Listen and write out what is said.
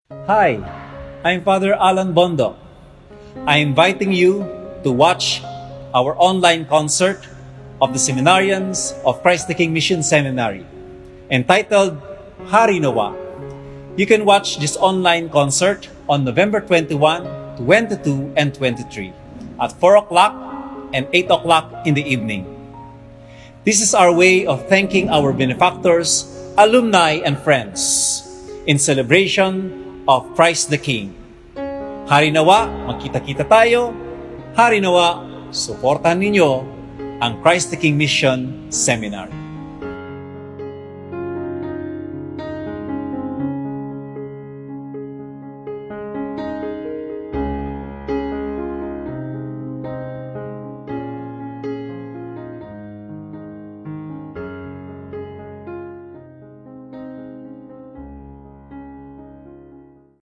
Hi, I'm Father Alan Bondo. I'm inviting you to watch our online concert of the Seminarians of Christ the King Mission Seminary, entitled Harinawa. You can watch this online concert on November 21, 22, and 23 at 4 o'clock and 8 o'clock in the evening. This is our way of thanking our benefactors, alumni, and friends in celebration of Christ the King. Harinawa, magkita-kita tayo. Harinawa, suportahan ninyo ang Christ the King Mission Seminary.